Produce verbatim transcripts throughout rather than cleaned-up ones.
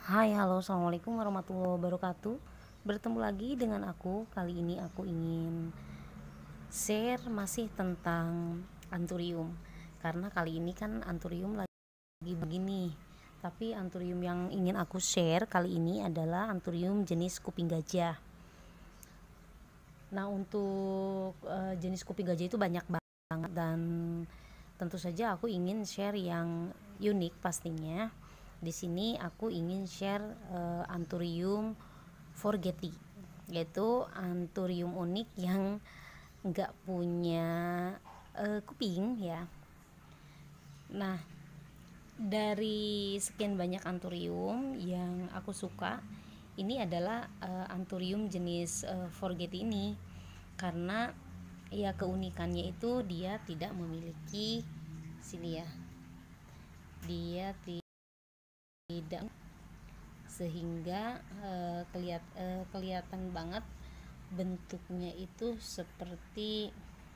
Hai, halo, assalamualaikum warahmatullahi wabarakatuh. Bertemu lagi dengan aku. Kali ini aku ingin share masih tentang anthurium, karena kali ini kan anthurium lagi begini. Tapi anthurium yang ingin aku share kali ini adalah anthurium jenis kuping gajah. Nah, untuk uh, jenis kuping gajah itu banyak banget, dan tentu saja aku ingin share yang unik pastinya. Di sini aku ingin share uh, anthurium forgeti, yaitu anthurium unik yang nggak punya uh, kuping ya. Nah, dari sekian banyak anthurium yang aku suka, ini adalah uh, anthurium jenis uh, forgeti ini, karena ya keunikannya itu dia tidak memiliki sini ya, dia tidak, sehingga uh, kelihat, uh, kelihatan banget bentuknya itu seperti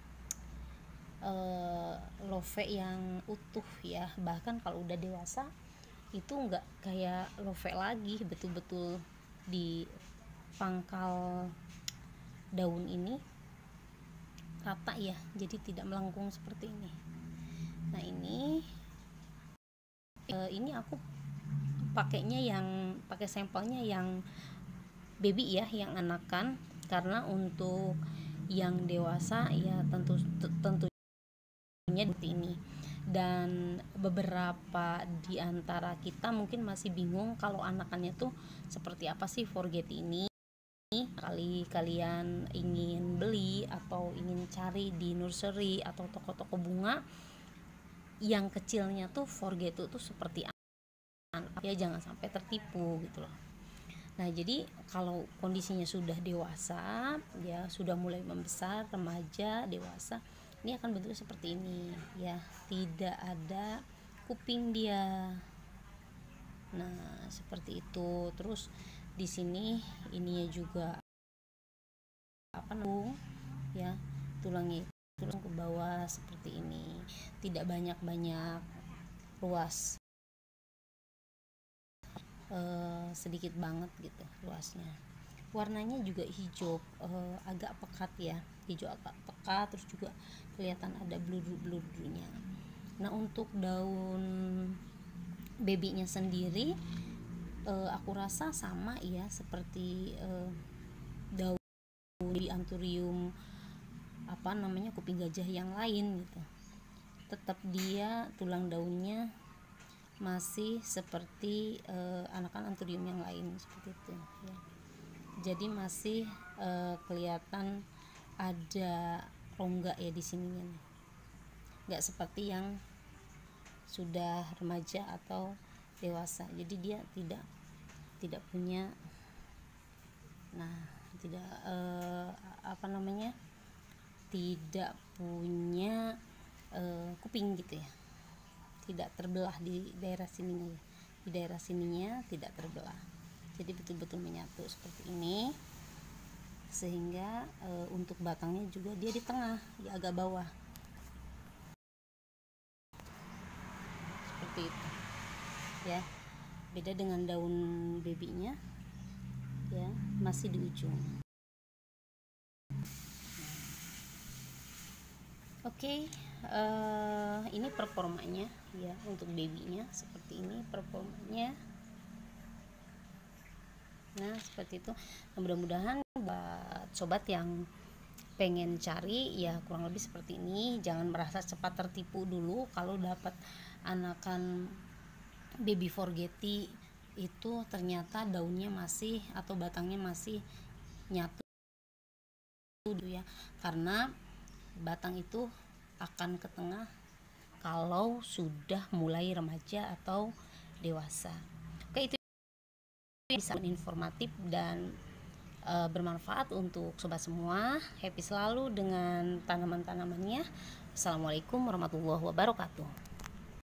uh, love yang utuh ya. Bahkan kalau udah dewasa itu nggak kayak love lagi, betul-betul di pangkal daun ini rata ya, jadi tidak melengkung seperti ini. Nah, ini uh, ini aku pakainya yang pakai sampelnya yang baby ya, yang anakan, karena untuk yang dewasa ya tentu tentunya seperti ini. Dan beberapa di antara kita mungkin masih bingung kalau anakannya tuh seperti apa sih forgeti ini. Kali kalian ingin beli atau ingin cari di nursery atau toko-toko bunga yang kecilnya tuh forgeti tuh seperti ya, jangan sampai tertipu gitu loh. Nah, jadi kalau kondisinya sudah dewasa ya, sudah mulai membesar, remaja, dewasa, ini akan bentuknya seperti ini ya, tidak ada kuping dia. Nah, seperti itu. Terus di sini ininya juga apa nung ya, tulangnya tulang ke bawah seperti ini, tidak banyak-banyak, luas. Uh, sedikit banget gitu luasnya. Warnanya juga hijau uh, agak pekat ya, hijau agak pekat, terus juga kelihatan ada bludur-bludurnya. Nah, untuk daun babynya sendiri uh, aku rasa sama ya seperti uh, daun di anthurium apa namanya kuping gajah yang lain gitu. Tetap dia tulang daunnya masih seperti uh, anakan anthurium yang lain seperti itu ya. Jadi masih uh, kelihatan ada rongga ya di sininya nih. Nggak seperti yang sudah remaja atau dewasa. Jadi dia tidak tidak punya nah tidak uh, apa namanya tidak punya uh, kuping gitu ya. Tidak terbelah di daerah sininya, di daerah sininya tidak terbelah, jadi betul-betul menyatu seperti ini. Sehingga e, untuk batangnya juga dia di tengah, di agak bawah seperti itu ya. Beda dengan daun babynya ya, masih di ujung. Oke, okay, uh, ini performanya ya, untuk babynya seperti ini performanya. Nah, seperti itu. Nah, mudah-mudahan buat sobat yang pengen cari ya kurang lebih seperti ini. Jangan merasa cepat tertipu dulu kalau dapat anakan baby forgeti itu ternyata daunnya masih atau batangnya masih nyatu ya, karena batang itu akan ke tengah kalau sudah mulai remaja atau dewasa. Oke, itu bisa informatif dan e, bermanfaat untuk sobat semua. Happy selalu dengan tanaman-tanamannya. Assalamualaikum warahmatullahi wabarakatuh.